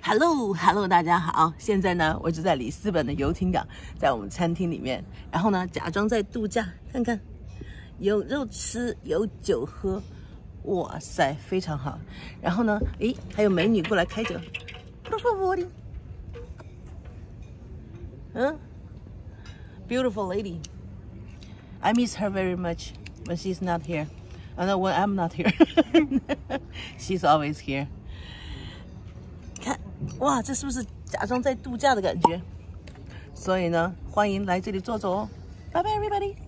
Hello，大家好！现在呢，我就在里斯本的游艇港，在我们餐厅里面，然后呢，假装在度假，看看，有肉吃，有酒喝，哇塞，非常好。然后呢，诶，还有美女过来开酒，por favor， beautiful lady. I miss her very much when she's not here. No, when I'm not here, she's always here. 看，哇，这是不是假装在度假的感觉？所以呢，欢迎来这里坐坐哦。Bye bye, everybody.